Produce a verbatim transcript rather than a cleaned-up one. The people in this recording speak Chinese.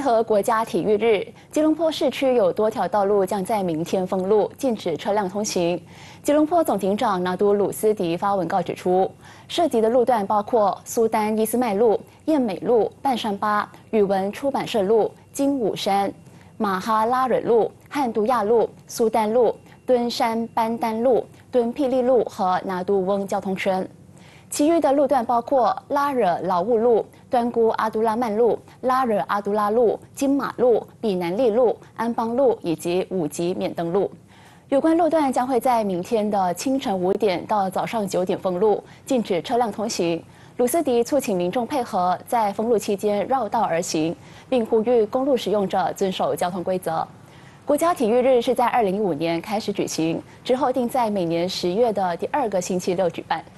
合国家体育日，吉隆坡市区有多条道路将在明天封路，禁止车辆通行。吉隆坡总警长拿督鲁斯迪发文告指出，涉及的路段包括苏丹伊斯麦路、燕美路、半山巴、语文出版社路、金武山、马哈拉蕊路、汉都亚路、苏丹路、敦山班丹路、敦霹雳路和拿督翁交通圈。 其余的路段包括拉惹劳务路、端姑阿都拉曼路、拉惹阿都拉路、金马路、比南利路、安邦路以及五级免登路。有关路段将会在明天的清晨五点到早上九点封路，禁止车辆通行。鲁斯迪促请民众配合，在封路期间绕道而行，并呼吁公路使用者遵守交通规则。 国家体育日是在二零一五年开始举行，之后定在每年十月的第二个星期六举办。